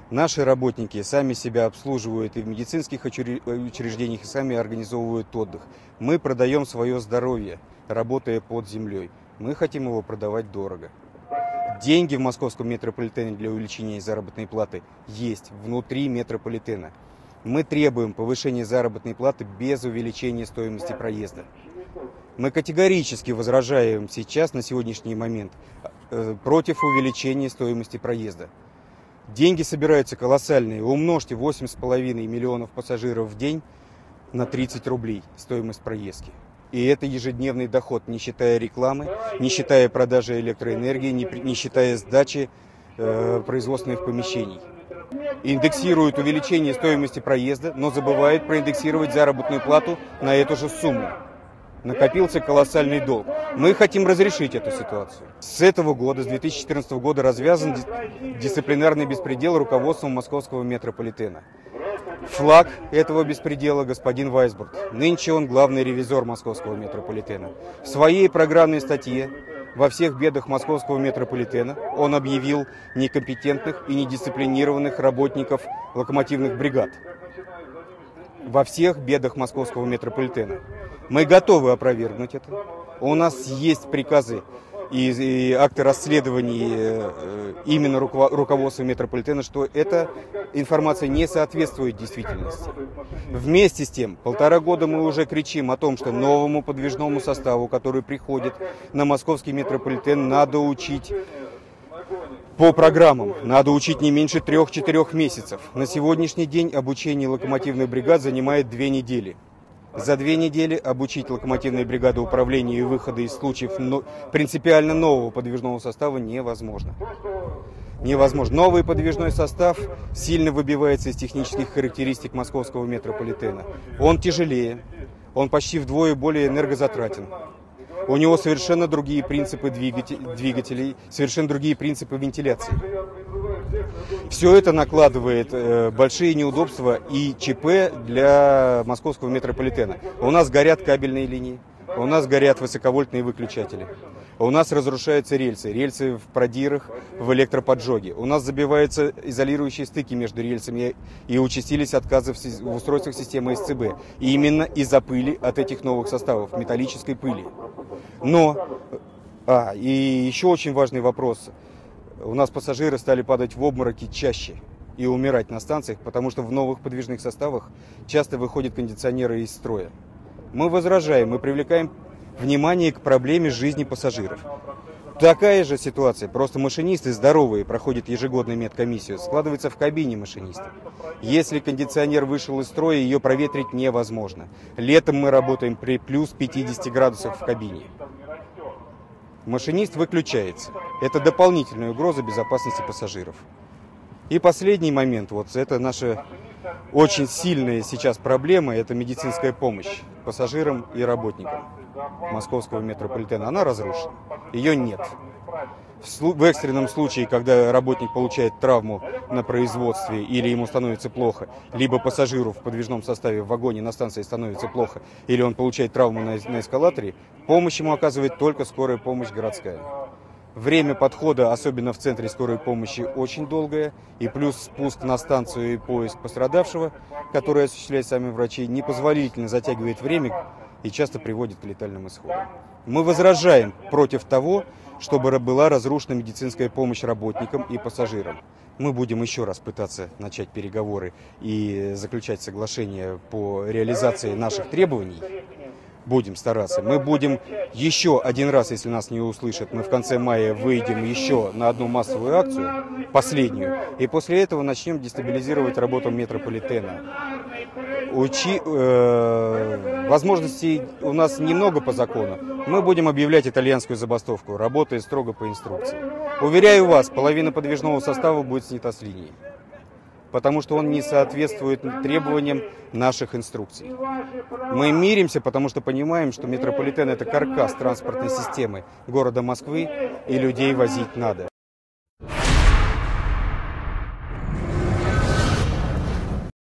Наши работники сами себя обслуживают и в медицинских учреждениях, и сами организовывают отдых. Мы продаем свое здоровье, работая под землей. Мы хотим его продавать дорого. Деньги в московском метрополитене для увеличения заработной платы есть внутри метрополитена. Мы требуем повышения заработной платы без увеличения стоимости проезда. Мы категорически возражаем сейчас, на сегодняшний момент, против увеличения стоимости проезда. Деньги собираются колоссальные. Умножьте 8,5 миллионов пассажиров в день на 30 рублей стоимость проездки. И это ежедневный доход, не считая рекламы, не считая продажи электроэнергии, не считая сдачи производственных помещений. Индексируют увеличение стоимости проезда, но забывают проиндексировать заработную плату на эту же сумму. Накопился колоссальный долг. Мы хотим разрешить эту ситуацию. С этого года, с 2014 года, развязан дисциплинарный беспредел руководством московского метрополитена. Флаг этого беспредела господин Вайсбург. Нынче он главный ревизор московского метрополитена. В своей программной статье «Во всех бедах московского метрополитена» он объявил некомпетентных и недисциплинированных работников локомотивных бригад. Во всех бедах московского метрополитена. Мы готовы опровергнуть это. У нас есть приказы и акты расследований именно руководства метрополитена, что эта информация не соответствует действительности. Вместе с тем, 1,5 года мы уже кричим о том, что новому подвижному составу, который приходит на московский метрополитен, надо учить по программам. Надо учить не меньше 3-4 месяцев. На сегодняшний день обучение локомотивных бригад занимает 2 недели. За 2 недели обучить локомотивные бригады управления и выхода из случаев принципиально нового подвижного состава невозможно. Невозможно. Новый подвижной состав сильно выбивается из технических характеристик московского метрополитена. Он тяжелее, он почти вдвое более энергозатратен. У него совершенно другие принципы двигателей, совершенно другие принципы вентиляции. Все это накладывает большие неудобства и ЧП для московского метрополитена. У нас горят кабельные линии, у нас горят высоковольтные выключатели. У нас разрушаются рельсы в продирах, в электроподжоге. У нас забиваются изолирующие стыки между рельсами и участились отказы в устройствах системы СЦБ. И именно из-за пыли от этих новых составов, металлической пыли. И еще очень важный вопрос. У нас пассажиры стали падать в обмороки чаще и умирать на станциях, потому что в новых подвижных составах часто выходят кондиционеры из строя. Мы возражаем, мы привлекаем внимание к проблеме жизни пассажиров. Такая же ситуация, просто машинисты здоровые проходят ежегодную медкомиссию, складывается в кабине машиниста. Если кондиционер вышел из строя, ее проветрить невозможно. Летом мы работаем при плюс 50 градусов в кабине. Машинист выключается. Это дополнительная угроза безопасности пассажиров. И последний момент, это наша очень сильная сейчас проблема, это медицинская помощь пассажирам и работникам московского метрополитена. Она разрушена, ее нет. В экстренном случае, когда работник получает травму на производстве или ему становится плохо, либо пассажиру в подвижном составе в вагоне на станции становится плохо, или он получает травму на эскалаторе, помощь ему оказывает только скорая помощь городская. Время подхода, особенно в центре скорой помощи, очень долгое, и плюс спуск на станцию и поиск пострадавшего, который осуществляют сами врачи, непозволительно затягивает время и часто приводит к летальным исходам. Мы возражаем против того, чтобы была разрушена медицинская помощь работникам и пассажирам. Мы будем еще раз пытаться начать переговоры и заключать соглашения по реализации наших требований. Будем стараться. Мы будем еще один раз, если нас не услышат, мы в конце мая выйдем еще на одну массовую акцию, последнюю, и после этого начнем дестабилизировать работу метрополитена. Возможностей у нас немного по закону. Мы будем объявлять итальянскую забастовку, работая строго по инструкции. Уверяю вас, половина подвижного состава будет снята с линии, потому что он не соответствует требованиям наших инструкций. Мы миримся, потому что понимаем, что метрополитен – это каркас транспортной системы города Москвы, и людей возить надо.